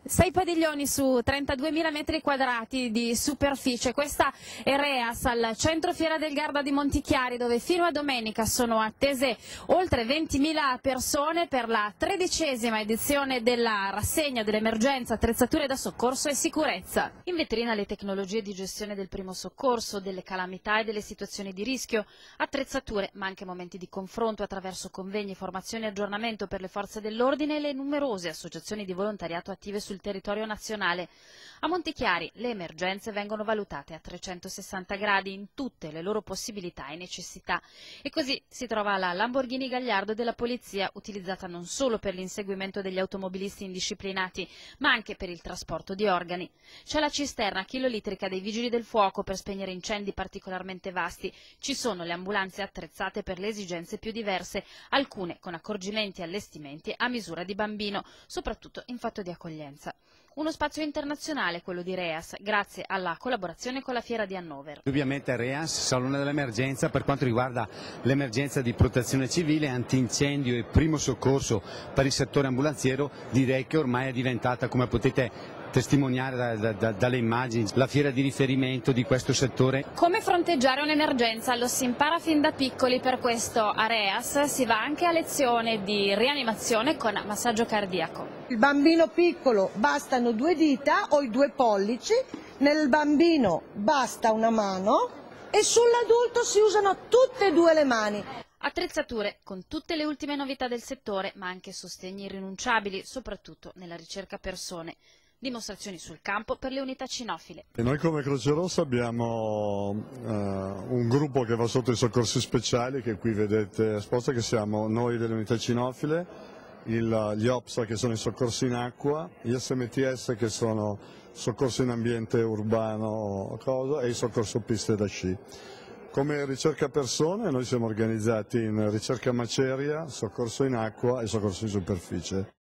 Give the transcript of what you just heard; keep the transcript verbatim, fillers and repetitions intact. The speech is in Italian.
Sei padiglioni su trentaduemila metri quadrati di superficie, questa è Reas al centro Fiera del Garda di Montichiari, dove fino a domenica sono attese oltre ventimila persone per la tredicesima edizione della rassegna dell'emergenza attrezzature da soccorso e sicurezza. In vetrina le tecnologie di gestione del primo soccorso, delle calamità e delle situazioni di rischio, attrezzature ma anche momenti di confronto attraverso convegni, formazione e aggiornamento per le forze dell'ordine e le numerose associazioni di volontariato attive sul territorio nazionale. A Montichiari le emergenze vengono valutate a trecentosessanta gradi in tutte le loro possibilità e necessità, e così si trova la Lamborghini Gagliardo della Polizia, utilizzata non solo per l'inseguimento degli automobilisti indisciplinati ma anche per il trasporto di organi. C'è la cisterna chilolitrica dei Vigili del Fuoco per spegnere incendi particolarmente vasti, ci sono le ambulanze attrezzate per le esigenze più diverse, alcune con accorgimenti e allestimenti a misura di bambino, soprattutto in fatto di accoglienza. Uno spazio internazionale quello di Reas, grazie alla collaborazione con la Fiera di Hannover. Ovviamente Reas, salone dell'emergenza, per quanto riguarda l'emergenza di protezione civile, antincendio e primo soccorso per il settore ambulanziero, direi che ormai è diventata, come potete testimoniare da, da, da, dalle immagini, la fiera di riferimento di questo settore. Come fronteggiare un'emergenza lo si impara fin da piccoli, per questo a Reas si va anche a lezione di rianimazione con massaggio cardiaco. Il bambino piccolo bastano due dita o i due pollici, nel bambino basta una mano e sull'adulto si usano tutte e due le mani. Attrezzature con tutte le ultime novità del settore, ma anche sostegni irrinunciabili, soprattutto nella ricerca persone. Dimostrazioni sul campo per le unità cinofile. E noi come Croce Rossa abbiamo uh, un gruppo che va sotto i soccorsi speciali, che qui vedete esposto, che siamo noi delle unità cinofile, il, gli O P S A che sono i soccorsi in acqua, gli S M T S che sono soccorso in ambiente urbano cosa, e il soccorso piste da sci. Come ricerca persone noi siamo organizzati in ricerca maceria, soccorso in acqua e soccorso in superficie.